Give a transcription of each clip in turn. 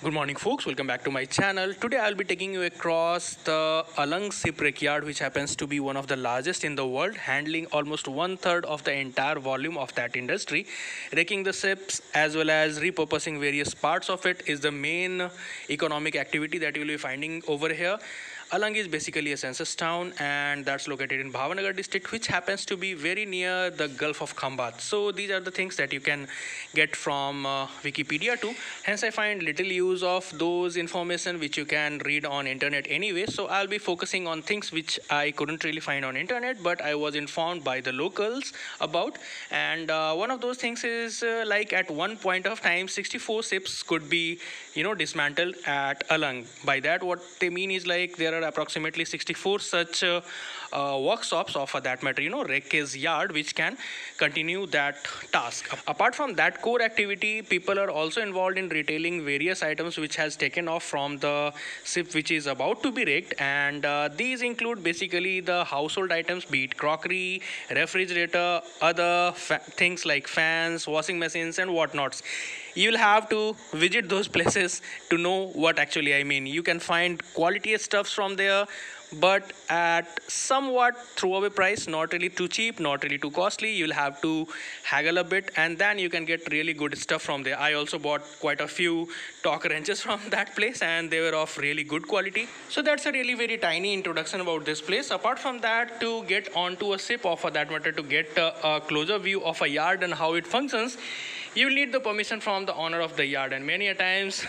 Good morning, folks. Welcome back to my channel. Today, I'll be taking you across the Alang shipwreck yard, which happens to be one of the largest in the world, handling almost 1/3 of the entire volume of that industry. Wrecking the ships as well as repurposing various parts of it is the main economic activity that you'll be finding over here. Alang is basically a census town, and that's located in Bhavanagar district, which happens to be very near the Gulf of Khambat. So these are the things that you can get from Wikipedia too. Hence, I find little use of those information which you can read on internet anyway. So I'll be focusing on things which I couldn't really find on internet, but I was informed by the locals about. And one of those things is like at one point of time, 64 ships could be, dismantled at Alang. By that, what they mean is like there are approximately 64 such workshops, or for that matter, wreckage yard, which can continue that task. Apart from that core activity, people are also involved in retailing various items which has taken off from the ship which is about to be wrecked, and these include basically the household items, be it crockery, refrigerator, other things like fans, washing machines and whatnots. You'll have to visit those places to know what actually I mean. You can find quality stuffs from there, but at somewhat throwaway price, not really too cheap, not really too costly. You'll have to haggle a bit, and then you can get really good stuff from there. I also bought quite a few torque wrenches from that place, and they were of really good quality. So that's a really very tiny introduction about this place. Apart from that, to get onto a ship, or for that matter to get a closer view of a yard and how it functions, you will need the permission from the owner of the yard, and many a times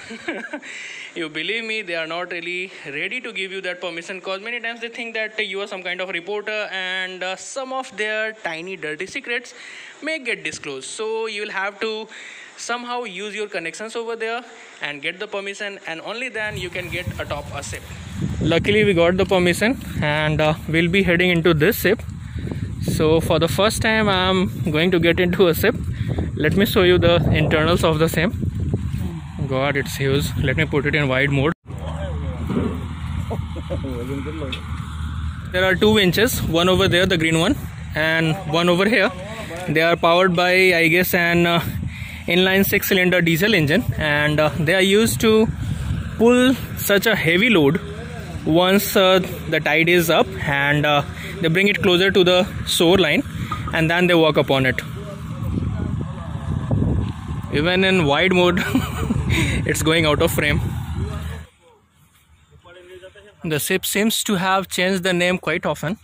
you believe me, they are not really ready to give you that permission, because many times they think that you are some kind of reporter, and some of their tiny dirty secrets may get disclosed. So you will have to somehow use your connections over there and get the permission, and only then you can get atop a ship. Luckily we got the permission, and we'll be heading into this ship. So for the first time I'm going to get into a ship. Let me show you the internals of the same. God, it's huge. Let me put it in wide mode. There are two winches, one over there, the green one, and one over here. They are powered by, I guess, an inline 6-cylinder diesel engine, and they are used to pull such a heavy load once the tide is up, and they bring it closer to the shoreline, and then they walk upon it. Even in wide mode it's going out of frame. The ship seems to have changed the name quite often.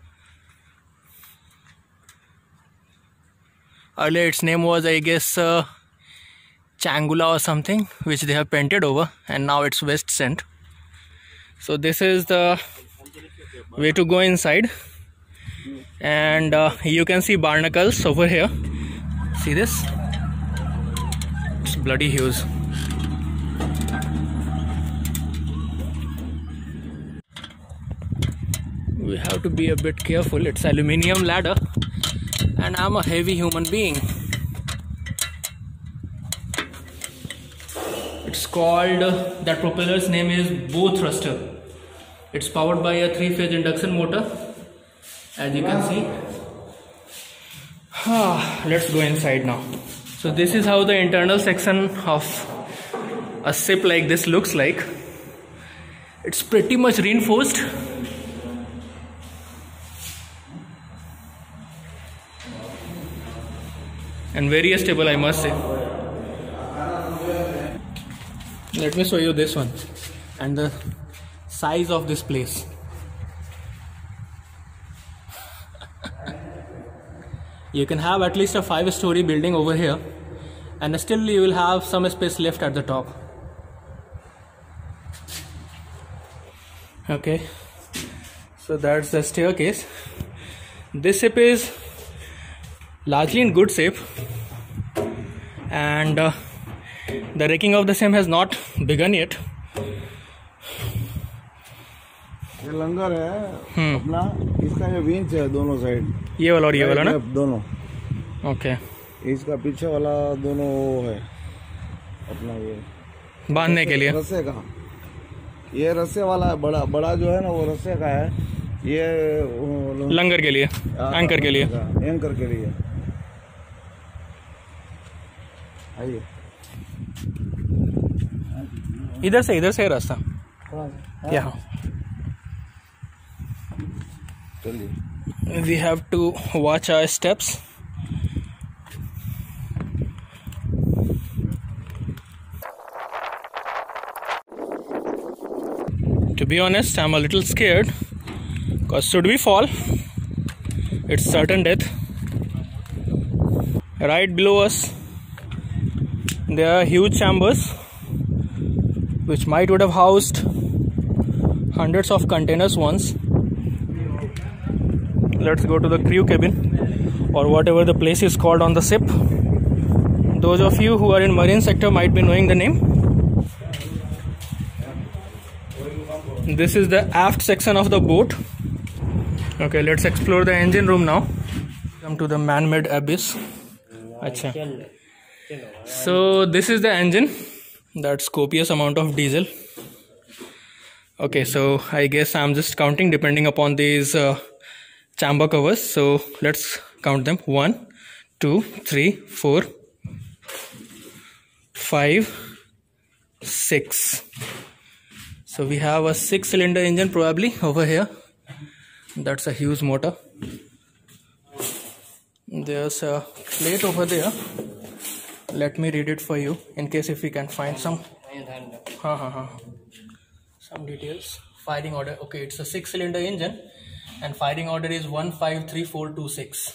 Earlier its name was, I guess, Changula or something, which they have painted over, and now it's West Sent. So this is the way to go inside, and you can see barnacles over here. See this? It's bloody huge. We have to be a bit careful. It's aluminium ladder, and I'm a heavy human being. It's called, that propeller's name is bow thruster. It's powered by a 3-phase induction motor, as you can see. Let's go inside now. So this is how the internal section of a ship like this looks like. It's pretty much reinforced. And very stable, I must say. Let me show you this one and the size of this place. You can have at least a 5-story building over here, and still you will have some space left at the top. Okay, so that's the staircase. This ship is largely in good shape, and the wrecking of the same has not begun yet. ये लंगर है अपना, इसका ये winch है दोनों side, ये वाला और ये वाला ना, दोनों. ओके. इसका पीछे वाला दोनों वो है अपना, ये बांधने के लिए रस्से का. ये रस्से वाला है, बड़ा बड़ा जो है ना वो रस्से का है. ये लंगर के लिए, एंकर के लिए. एंकर के लिए. आइए. इधर से है रास्ता क्या? चलिए। We have to watch our steps. To be honest, I'm a little scared because should we fall, it's certain death. Right below us there are huge chambers which might would have housed hundreds of containers once. Let's go to the crew cabin or whatever the place is called on the ship. Those of you who are in marine sector might be knowing the name. This is the aft section of the boat. Okay, let's explore the engine room now. Come to the man-made abyss. Acha. So this is the engine. That's copious amount of diesel. Okay, so I guess I'm just counting depending upon these chamber covers. So let's count them. 1 2 3 4 5 6. So we have a 6-cylinder engine probably over here. That's a huge motor. There's a plate over there. Let me read it for you in case if we can find some some details. Firing order. Okay, it's a 6-cylinder engine and firing order is 153426.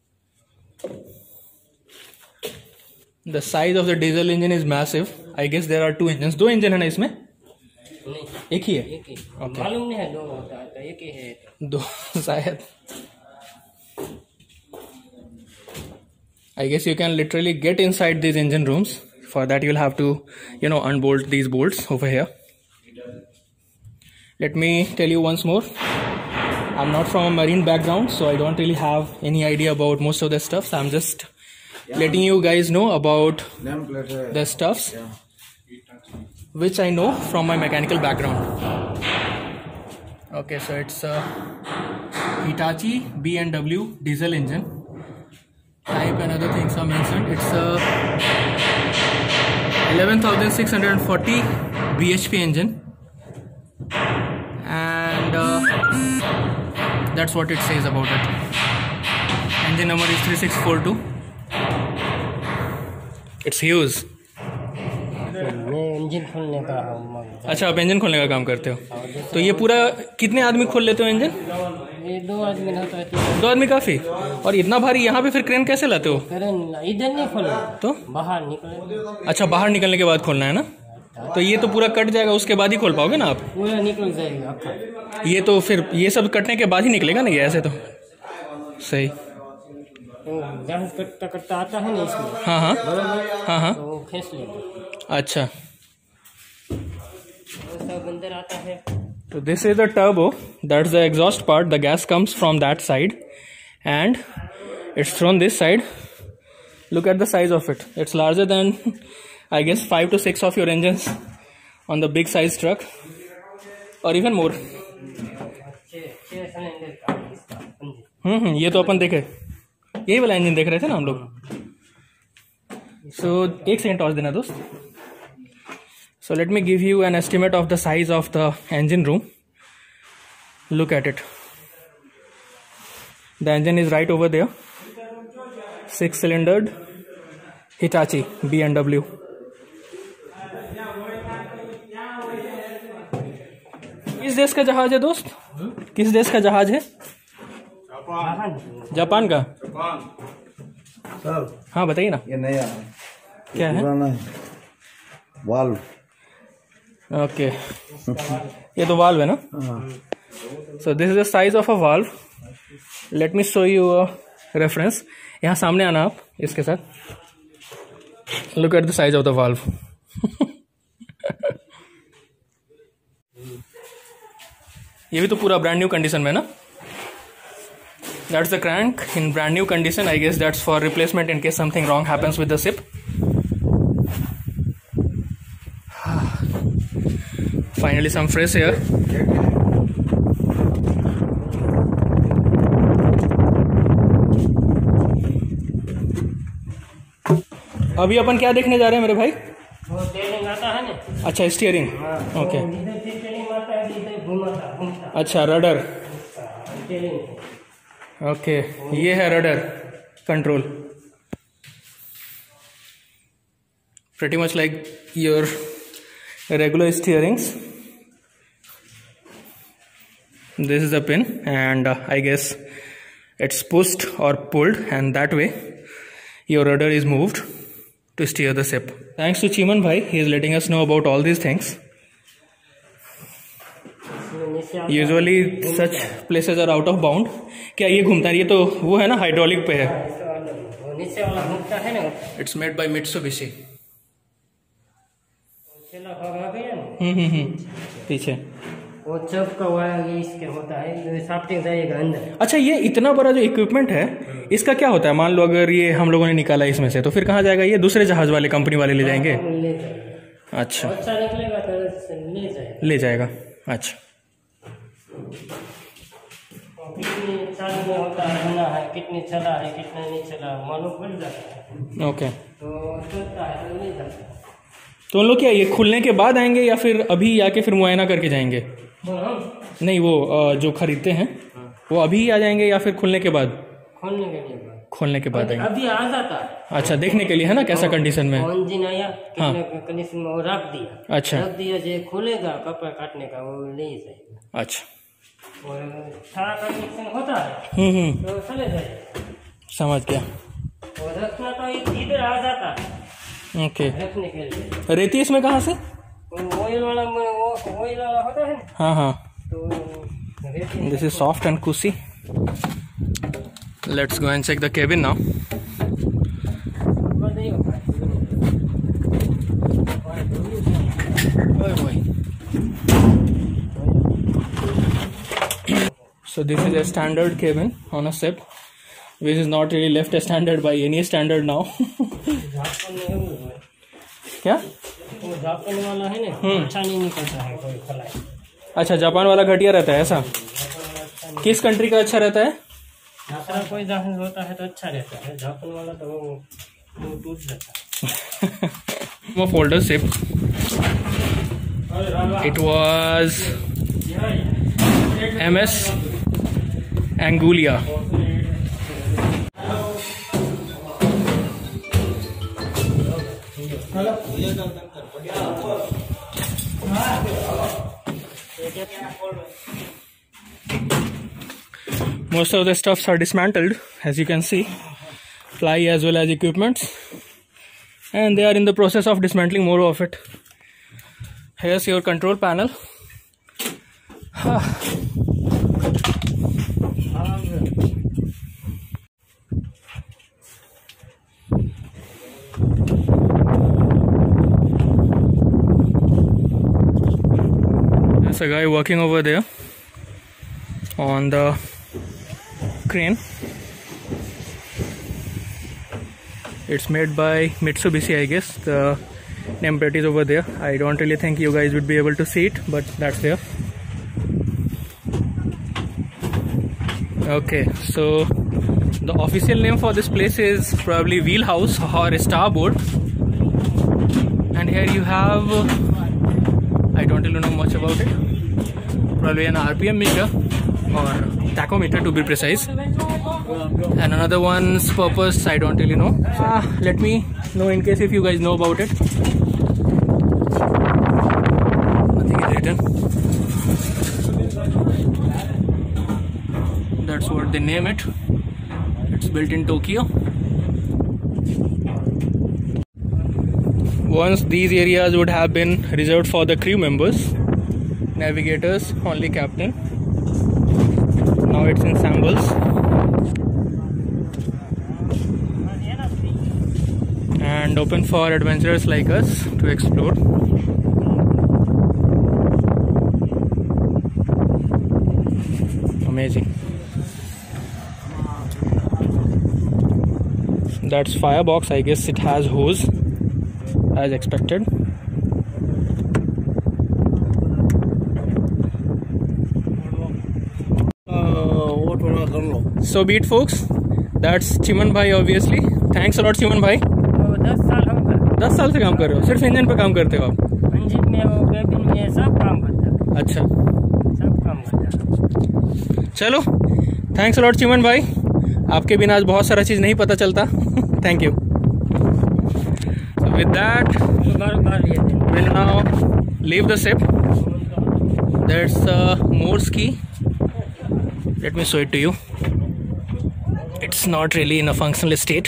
The size of the diesel engine is massive. I guess there are 2 engines. 2 engine है ना इसमें? एक ही है? Okay. मालूम नहीं है 2 होता है, एक ही है 2 शायद. I guess you can literally get inside these engine rooms. For that you'll have to, unbolt these bolts over here. Let me tell you once more. I'm not from a marine background, so I don't really have any idea about most of the stuff. So I'm just letting you guys know about the stuffs which I know from my mechanical background. Okay, so it's a Hitachi B&W diesel engine. Type and other things are mentioned. It's a 11,640 bhp engine, and that's what it says about it. Engine number is 3642. It's huge. Engine खोलने का। अच्छा, आप engine खोलने का काम करते हो? तो ये पूरा कितने आदमी खोल लेते हो इंजन? ये 2 आदमी होता है। 2 आदमी काफी? और इतना भारी यहाँ पे फिर क्रेन कैसे लाते हो? क्रेन इधर नहीं खोलना तो बाहर निकले। अच्छा, बाहर निकलने के बाद खोलना है ना? तो ये तो पूरा कट जाएगा, उसके बाद ही खोल पाओगे ना आप? पूरा निकल जाएगा आपका। ये तो फिर ये सब कटने के बाद ही निकलेगा ना ये, ऐसे तो सही। जहाँ कटता कटता आता है ना इसमें। हाँ हाँ हाँ हाँ, तो खींच लेगा। अच्छा, सब अंदर आता है। तो this is the turbo, that's the exhaust part. The gas comes from that side and it's thrown this side. Look at the size of it. It's larger than I guess 5 to 6 of your engines on the big size truck, or even more. ये तो अपन देखे, यही वाला engine देख रहे थे ना हम लोग. So 1 second टॉस देना दोस्त. So let me give you an estimate of the size of the engine room. Look at it. The engine is right over there. 6-cylindered Hitachi B&W. किस देश का जहाज है दोस्त? किस देश का जहाज है? जापान का? सर हाँ बताइए ना. ये नया क्या है? पुराना है, वाल्व. ओके, ये तो वाल्व है ना? So this is the size of a valve. Let me show you a reference. यहाँ सामने आना आप इसके साथ. Look at the size of the valve. ये भी तो पूरा brand new condition में ना? That's the crank in brand new condition. I guess that's for replacement in case something wrong happens with the ship. Finally some fresh air. अभी अपन क्या देखने जा रहे हैं मेरे भाई? वो टेलिंग आता है ना? अच्छा स्टीयरिंग, ओके। इधर से स्टीयरिंग मारता है तो इधर घूमता। अच्छा रडर, स्टीयरिंग। ओके। ये है rudder control, pretty much like your regular steerings. This is the pin and I guess it's pushed or pulled, and that way your rudder is moved to steer the ship. Thanks to Chiman bhai, he is letting us know about all these things. Usually such places are out of bound. क्या ये घूमता है? ये तो वो है ना, hydraulic पे है। नीचे वाला घूमता है ना, It's made by Mitsubishi. पीछे वो चप का वायर ये इसके होता है, शाफ्टिंग जाएगा अंदर। अच्छा, ये इतना बड़ा जो इक्विपमेंट है, इसका क्या होता है? मान लो अगर ये हम लोगों ने निकाला इसमें से, तो फिर कहाँ जाएगा? ये दूसरे जहाज वाले कंपनी वाले ले जाएंगे? ले जाएगा। अच्छा, अच्छा निकलेगा तो ले जाएगा। ले जाएगा, अच्छा। कितनी चाल में होता है, कितनी चला है, कितना नहीं चला, मालूम पड़ जाता है। ओके, तो चलता है तो ले जाता है। तो उन लोग क्या ये खुलने के बाद आएंगे या फिर अभी आके फिर मुआयना करके जाएंगे? नहीं, वो जो खरीदते हैं वो अभी आ जाएंगे या फिर खुलने के बाद? खोलने के लिए, खोलने के बाद आएंगे। अभी आ जाता है। अच्छा, देखने के लिए है ना कैसा कंडीशन में? इंजन आया, कितने कंडीशन में वो रख दिया। अच्छा, रख दिया, जो खुलेगा कपड़ा काटने का वो ले जाएगा। अच्छा, और सारा कंडीशन होता है तो चले जाएगा। समझ गया। और रखना तो इधर आ जाता है ओके। रखने के लिए। रेती इसमें कहाँ से? ऑयल वाला होता है ना, हाँ हाँ। तो रेती। This is soft and cushy. Let's go and check the cabin now. So this is a standard cabin on a ship, which is not really left a standard by any standard now. क्या? वो Japan वाला है ना, अच्छा नहीं निकलता है कोई फ्लाई। अच्छा, जापान वाला घटिया रहता है ऐसा? किस कंट्री का अच्छा रहता है? दूसरा कोई जहाज होता है तो अच्छा रहता है, जापान वाला तो वो टूट जाता है। वो folder ship, it was MS Anguilla. Most of the stuffs are dismantled, as you can see, fly as well as equipments, and they are in the process of dismantling more of it. Here's your control panel. There's a guy working over there on the crane. It's made by Mitsubishi, I guess. The nameplate is over there. I don't really think you guys would be able to see it, but that's there. Okay, so the official name for this place is probably wheelhouse or starboard. And here you have, I don't really know much about it, probably an RPM meter or tachometer to be precise, and another one's purpose I don't really know. Let me know in case if you guys know about it. Nothing is written. That's what they name it. It's built in Tokyo. Once these areas would have been reserved for the crew members, navigators, only captain. Now it's in shambles. And open for adventurers like us to explore. Amazing. That's firebox. I guess it has hose as expected. So be it, folks. That's Chiman bhai obviously. Thanks a lot Chiman भाई. 10 साल हम 10 साल से काम कर रहे हो? सिर्फ इंजन पे काम करते हो आप? इंजन में हो, कैबिन में, सब काम करता है, अच्छा, सब काम करता है। चलो, थैंक्स लॉट चिमन भाई, आपके बिना आज बहुत सारा चीज़ नहीं पता चलता। Thank you. विद दैट बार ये दिन will now leave the ship. That's Morse key. Let me show it to you. It's not really in a functional state.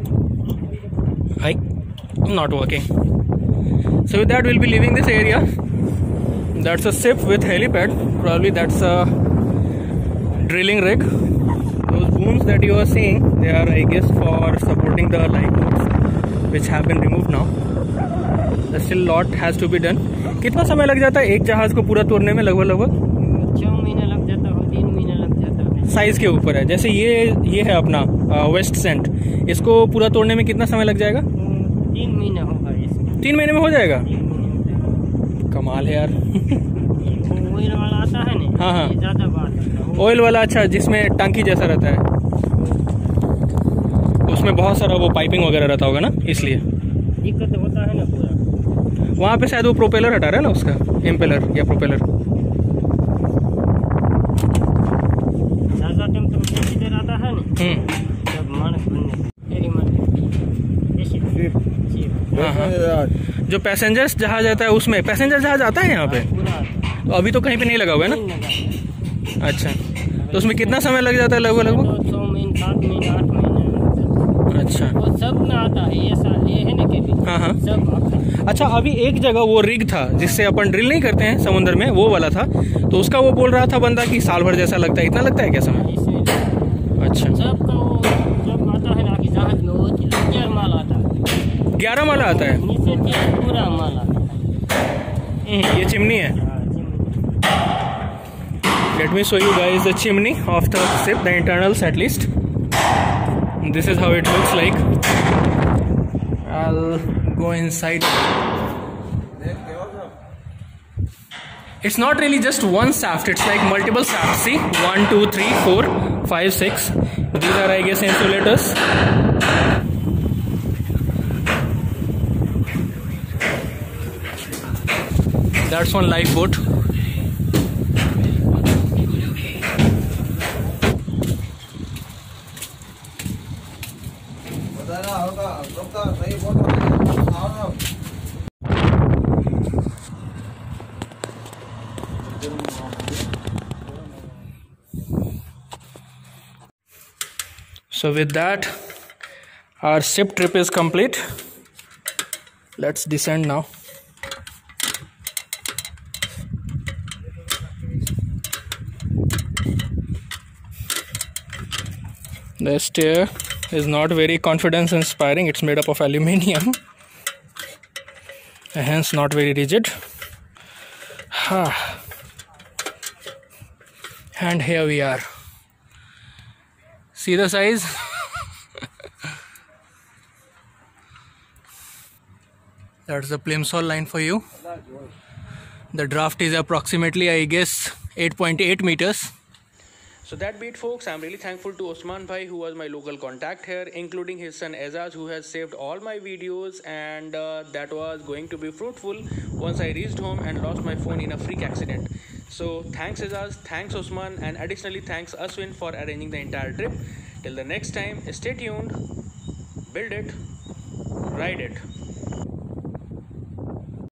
Not working. So with that, we'll be leaving this area. That's a ship with helipad. Probably that's a drilling rig. Those booms that you are seeing, they are, I guess, for supporting the lifeboats, which have been removed now. The still lot has to be done. कितना समय लग जाता है एक जहाज को पूरा तोड़ने में? लगभग 6 महीने लग जाता है, 3 महीने लग जाता है। साइज के ऊपर है। जैसे ये है अपना वेस्ट सेंट, इसको पूरा तोड़ने में कितना समय लग जाएगा? 3 महीने होगा इसमें। 3 महीने में हो जाएगा? 3 महीने। कमाल है यार। ऑयल वाला आता है ना, हाँ। ये ज्यादा बात है। ऑयल वाला, अच्छा, जिसमें टांकी जैसा रहता है, उसमें बहुत सारा वो पाइपिंग वगैरह रहता होगा ना, इसलिए दिक्कत होता है ना पूरा। वहाँ पे शायद वो प्रोपेलर हटा रहा है ना, उसका इम्पेलर या प्रोपेलर। ज्यादा टेम्परेचर आता है ना, जब मानक जो पैसेंजर्स जहाज आता है, उसमें पैसेंजर जहाज आता है यहाँ पे? तो अभी तो कहीं पे नहीं लगा हुआ है ना? अच्छा, तो उसमें कितना समय लग जाता है लगभग? 6 महीने, 7 महीने, 8 महीने। अच्छा, वो सब में आता है, ये है ना केबिन, हाँ। सब आता है। अच्छा, अभी एक जगह वो रिग था जिससे अपन ड्रिल नहीं करते हैं समुद्र में, वो वाला था, तो उसका वो बोल रहा था बंदा कि साल भर जैसा लगता है। इतना लगता है क्या समय? अच्छा, सबका वो सब आता है ना कि जहाज में वो 11 माल आता है। 11 माला आता है? नीचे पूरा माल आता है। ये चिमनी है। Let me show you guys the chimney of the ship, the internals at least. This is how it looks like. I'll go inside. It's not really just one shaft, it's like multiple shafts. See, 1, 2, 3, 4, 5, 6. These are, I guess, insulators. That's one lifeboat. So with that, our ship trip is complete. Let's descend now. The stair is not very confidence inspiring. It's made up of aluminium, hence not very rigid. And here we are. See the size? That's the Plimsoll line for you. The draft is approximately, I guess, 8.8 meters. So that be it, folks. I'm really thankful to Osman Bhai, who was my local contact here, including his son Azaz, who has saved all my videos, and that was going to be fruitful once I reached home and lost my phone in a freak accident. So thanks Azaz, thanks Osman, and additionally thanks Aswin for arranging the entire trip. Till the next time, stay tuned, build it, ride it.